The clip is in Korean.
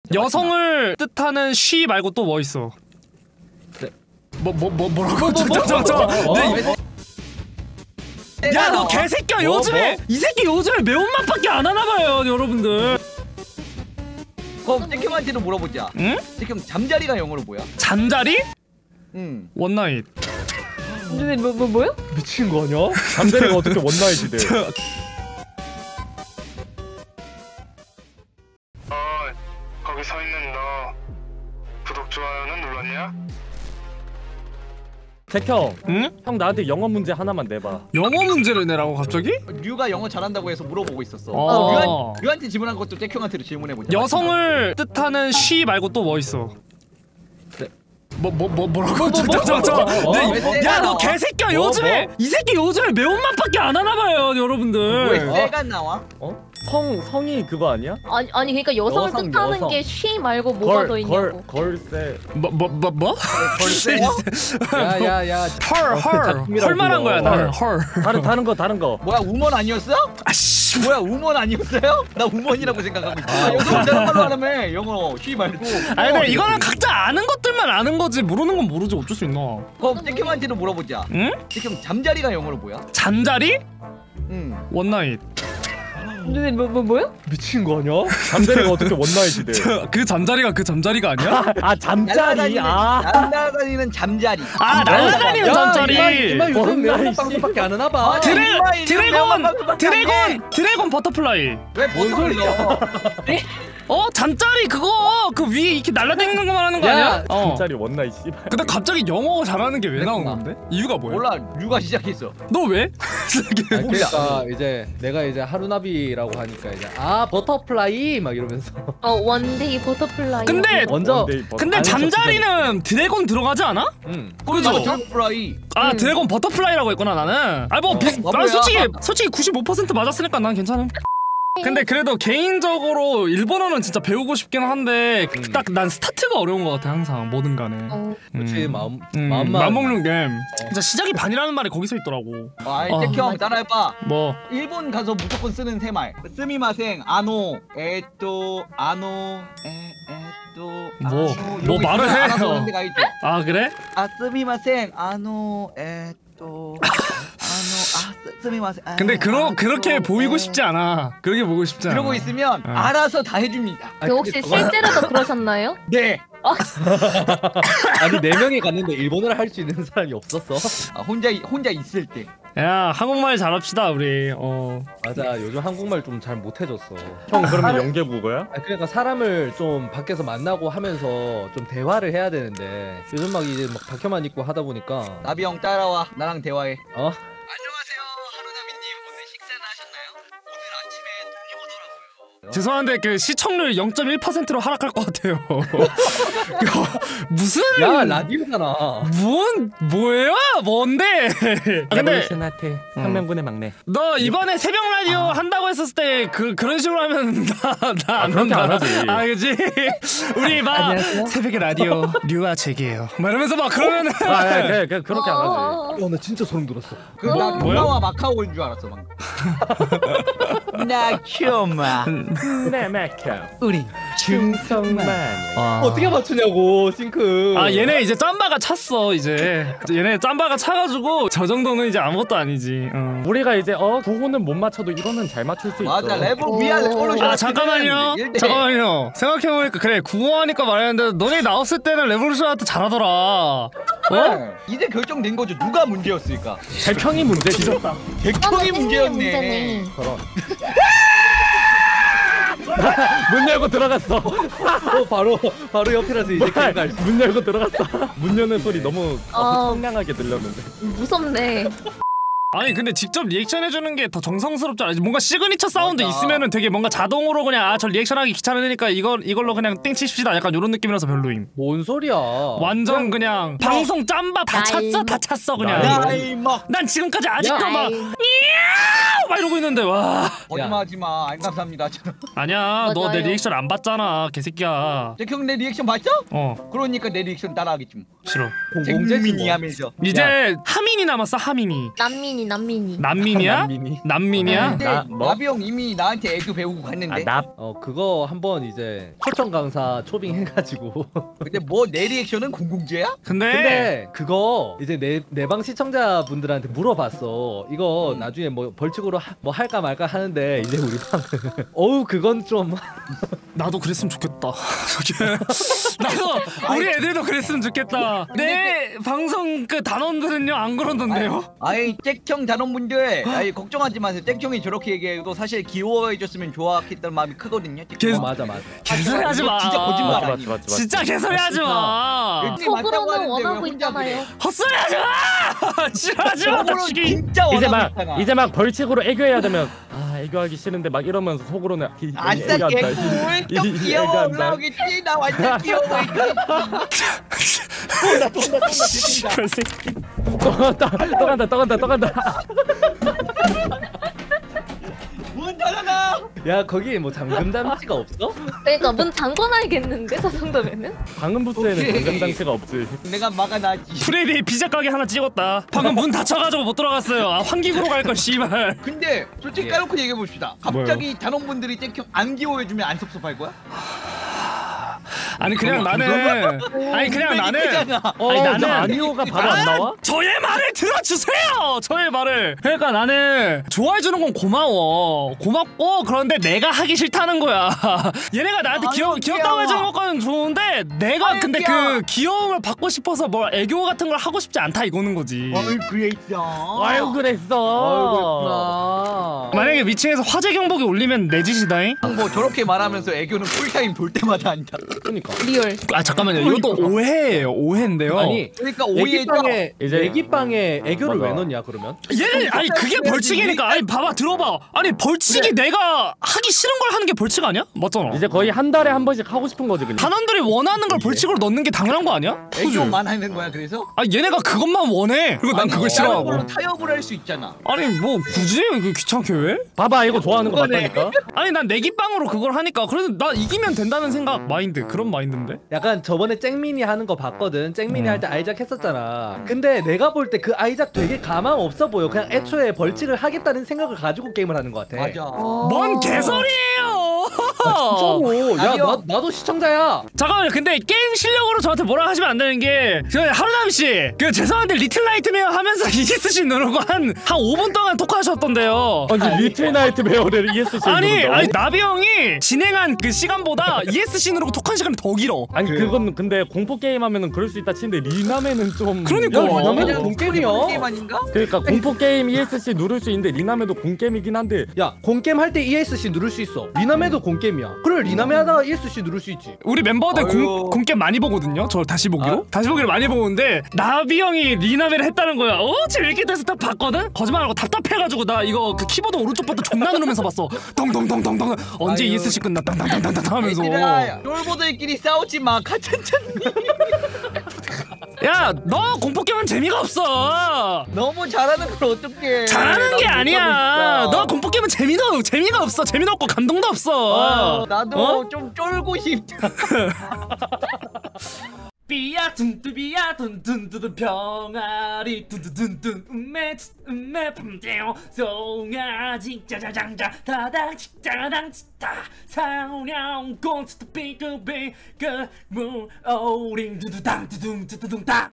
여성을 뜻하는 she 말고 또 뭐 있어? 뭐라고? 야, 너 개새끼야. 요즘에 이 새끼 요즘에 매운맛밖에 안 하나봐요, 여러분들. 그럼 땡큐한테도 물어보자. 응? 지금 잠자리가 영어로 뭐야? 잠자리? 응. 원나잇. 근데 뭐요? 미친 거 아니야? 잠자리가 어떻게 원나잇이 돼? 거기 서 있는 너 구독 좋아요는 눌렀냐? 잭형, 응? 형 나한테 영어 문제 하나만 내봐. 영어 문제를 내라고 갑자기? 류가 영어 잘한다고 해서 물어보고 있었어. 류한테 질문한 것도 땡큐한테도 질문해보자. 여성을 뜻하는 she 말고 또 뭐 있어? 뭐라고? 야, 너 개새끼야. 요즘에 이 새끼 요즘에 매운맛밖에 안 하나봐요, 여러분들. 왜 쎄가 나와? 성이 그거 아니야? 아니 그러니까 여성을 뜻하는 여성. 게 she 말고 뭐가 더 있냐고. 걸세. 뭐? 벌써? 야야야. 헐 말한 거야, 나는 헐. 다른 거. 뭐야, 우먼 아니었어? 아씨. 뭐야, 우먼 아니었어요? 나 우먼이라고 생각하고 있어. 여성 내가 말로 하라며. 영어 쉬 말고. 아니 근데 이거는 각자 아는 것들만 아는 거지, 모르는 건 모르지. 어쩔 수 있나? 그럼 땡큐한테도 물어보자. 응? 지금 잠자리가 영어로 뭐야? 잠자리? 응. 원나잇. 근데 뭐요? 미친 거 아니야? 잠자리가 어떻게 원나잇이 돼? 그 잠자리가 아니야? 아 잠자리. 날아다니는 잠자리. 아, 날아다니는 잠자리. 이마 요즘 매운맛 방송밖에 안 하나 봐. 드래곤 버터플라이. 왜 버터를 잠자리 그거 그 위에 이렇게 날아다니는 거 말하는 거 아니야? 잠자리 원나잇 씨발. 근데 갑자기 영어 잘하는 게 왜 나온 건데? 이유가 뭐야? 몰라, 류가 시작했어. 너 왜? 그러니까 이제 내가 이제 하루나비라고 하니까 이제 버터플라이 막 이러면서 원데이 버터플라이. 근데 아니, 잠자리는 드래곤 들어가지 않아? 응. 그죠? 버터플라이. 드래곤 버터플라이라고 했구나 나는. 난 솔직히 95% 맞았으니까 난 괜찮음. 근데 그래도 개인적으로 일본어는 진짜 배우고 싶긴 한데 딱 난 스타트가 어려운 것 같아, 항상 뭐든 간에. 그렇지. 마음 먹는 게임. 진짜 시작이 반이라는 말이 거기서 있더라고. 땡큐 형 따라해봐. 뭐? 일본 가서 무조건 쓰는 세 말. 스미마생, 아노, 아노, 뭐 말을 해? 아 그래? 스미마생, 아노, 스미마생. 근데 그렇게 보이고 싶지 않아. 그렇게 보고 싶지 않아. 그러고 있으면 알아서 다 해줍니다. 혹시 실제로도 그러셨나요? 네. 아니 4명이 갔는데 일본어를 할 수 있는 사람이 없었어. 혼자 있을 때. 야, 한국말 잘합시다 우리. 맞아, 요즘 한국말 좀 잘 못해졌어. 형 그러면 연계국어야? 그러니까 사람을 좀 밖에서 만나고 하면서 좀 대화를 해야 되는데 요즘 막 이제 막 박혀만 있고 하다 보니까. 나비 형 따라와. 나랑 대화해. 안녕하세요, 하루나비님. 오늘 식사는 하셨나요? 오늘 아침에 돈이 오더라고요. 죄송한데 그 시청률 0.1%로 하락할 것 같아요. 무슨? 야, 라디오잖아. 뭐예요? 뭔데? 근데 상명군의 막내. 너 이번에 새벽 라디오 한다고 했었을 때 그런 식으로 하면 나 안 그렇게 안 하지. 그지? 우리 막 새벽에 라디오 류아 제기예요. 막 이러면서 막 그러면은 그냥 그렇게 안 하지. 나 진짜 소름 돋았어. 나 동남아 마카오인 줄 알았어 방금. 나 키오마. 네, 맥혀. 우리 중성만. 어떻게 맞추냐고, 싱크. 얘네 이제 짬바가 찼어. 이제 얘네 짬바가 차가지고 저 정도는 이제 아무것도 아니지. 우리가 이제 구호는 못 맞춰도 이거는 잘 맞출 수 있어. 맞아, 레벨 위아 레볼루션. 잠깐만요. 생각해보니까 그래 구호하니까 말했는데 너네 나왔을 때는 레볼루션한테 잘하더라. 이제 결정된 거죠. 누가 문제였을까? 잭형이 문제 뒤졌다. 잭형이 문제였네. 저런. 문 열고 들어갔어. 바로 옆이라서 이제 문 열고 들어갔어. 문 여는 소리 너무 청량하게 들렸는데. 무섭네. 아니 근데 직접 리액션 해주는 게 더 정성스럽지 않아? 뭔가 시그니처 사운드 있으면은 되게 뭔가 자동으로 그냥 저 리액션하기 귀찮으니까 이걸로 그냥 땡 치십시다 약간 요런 느낌이라서 별로임. 뭔 소리야? 완전 그냥 방송 짬바 다 찼어 그냥. 난 지금까지 아직도 막 이러고 있는데 와. 거짓말하지마. 안 감사합니다. 아니야, 너 내 리액션 안 봤잖아 개새끼야. 형 내 리액션 봤죠? 그러니까 내 리액션 따라하겠지 뭐. 싫어. 잭민이 하면서. 이제 하민이 남았어. 하민이. 남민이. 난민이. 난민이야? 난민이. 난민이야? 근데 나비 형 이미 나한테 애교 배우고 갔는데. 그거 한번 이제 초청 강사 초빙 해가지고. 근데 뭐 내 리액션은 공공재야? 근데 그거 이제 내 방 시청자분들한테 물어봤어. 이거 나중에 뭐 벌칙으로 뭐 할까 말까 하는데 이제 우리 방 어우 그건 좀 나도 그랬으면 좋겠다. 나도 우리 애들도 그랬으면 좋겠다. 내 방송 그 단원들은요 안 그러던데요. 아이 잭형 단원분들 아이 걱정하지 마세요. 잭형이 저렇게 얘기해도 사실 귀여워해줬으면 좋았겠다는 마음이 크거든요. 맞아. 개소리 하지 마. 진짜 거짓말 맞아, 아니. 맞아. 진짜 개소리 하지 마. 속으로는 원하고 있잖아요. 헛소리 하지 마. 싫어하지 마. 속으로 진짜 이제 원하고 막 있잖아. 이제 막 벌칙으로 애교해야 되면 애교하기 싫은데 막 이러면서 속으로는 아싸 개꿀 좀 귀여워 올라오겠지. 나 완전 귀여워. 또 간다. 문 닫아놔. 야 거기 뭐 잠금 장치가 없어? 그러니까 문 잠궈놔야겠는데 저 정도면은? 방음 부스에는 오케이. 잠금 장치가 없지. 내가 막아놨지. 프레디 피자 가게 하나 찍었다. 방금 문 닫혀가지고 못 들어갔어요. 환기구로 갈 걸 씨발. 근데 솔직히 까놓고 얘기해 봅시다. 갑자기 단원분들이 잭형 안 귀여워해주면 안 섭섭할 거야? 아니 그냥 나는 아니 나는 아니오가 바로 안 나와? 저의 말을 들어주세요. 저의 말을. 그러니까 나는 좋아해주는 건 고맙고 그런데 내가 하기 싫다는 거야. 얘네가 나한테 귀엽다고 해주는 것까지는 좋은데 내가 근데 그 귀여움을 받고 싶어서 뭐 애교 같은 걸 하고 싶지 않다 이거는 거지. 그랬어. 그랬어. 만약에 위층에서 화재 경보기 올리면 내 짓이다잉. 뭐 저렇게 말하면서 애교는 쿨타임 돌 때마다 한다. 그러니까 리얼. 아 잠깐만요. 이것도 오해예요. 오해인데요. 아니 그러니까 오해죠. 애기빵에 애교를 맞아. 왜 넣냐 그러면? 얘 아니 그게 벌칙이니까. 아니 봐봐 들어봐. 아니 벌칙이 내가 하기 싫은 걸 하는 게 벌칙 아니야? 맞잖아. 이제 거의 한 달에 한 번씩 하고 싶은 거지 그냥. 단원들이 원하는 걸 벌칙으로 넣는 게 당연한 거 아니야? 그지? 애교만 하는 거야 그래서? 아 얘네가 그것만 원해. 그리고 난 그걸 싫어하고. 걸로 타협을 할 수 있잖아. 아니 뭐 굳이 그 귀찮게 왜? 봐봐 이거 좋아하는 거 맞다니까. 아니 난 내기빵으로 그걸 하니까 그래도 나 이기면 된다는 생각 마인드 그런 마인드인데. 약간 저번에 쨍민이 하는 거 봤거든. 쨍민이 할 때 아이작 했었잖아. 근데 내가 볼 때 그 아이작 되게 가망 없어 보여. 그냥 애초에 벌칙을 하겠다는 생각을 가지고 게임을 하는 것 같아. 맞아. 뭔 개소리예요. 진짜로. 야 나도 시청자야. 잠깐만요. 근데 게임 실력으로 저한테 뭐라 하시면 안 되는 게 하루나미 씨 그 죄송한데 리틀 나이트메어 하면서 ESC 누르고 한 5분 동안 토크하셨던데요. 아니 리틀 나이트 메어를 ESC 아니 나비 형이 진행한 그 시간보다 ESC 누르고 토크한 시간이 더 길어. 아니 그건 근데 공포 게임 하면은 그럴 수 있다 치는데 리남에는 좀. 그러니까. 리남에는 공게임이야. 게임 아닌가? 그러니까 공포 게임 ESC 누를 수 있는데 리남에도 공게임이긴 한데. 야 공게임 할 때 ESC 누를 수 있어. 리남에도 공게임이야. 그래 리남에 하다가 ESC 누를 수 있지. 우리 멤버들 아유. 공게임 많이 보거든요. 저 다시 보기로 다시 보기를 많이 보는데 나비 형이 리나벨을 했다는 거야. 재밌게 돼서 딱 봤거든. 거짓말하고 답답해가지고 나 이거 그 키보드 오른쪽 버튼 존나 누르면서 봤어. 덩덩덩덩덩 언제 아유. ESC 끝나 땅땅땅땅 하면서. 얘들아 쫄보들끼리 싸우지 마. 가천천히. 야 너 공포게임은 재미가 없어. 너무 잘하는 걸 어떡해. 잘하는 게 나도 아니야. 못하고 너 있어. 공포게임은 재미가 없어. 재미도 없고 감동도 없어. 나도 어? 좀 쫄고 싶다. 삐야 둔뚜비야 둔둔둔둔 병아리 둔둔둔둔 음메 뿜대요 송아지 짜자장자 다당 짜당 다 사냥 곤스트 삐그삐 그무 오링 두두당 두둥 두두둥 다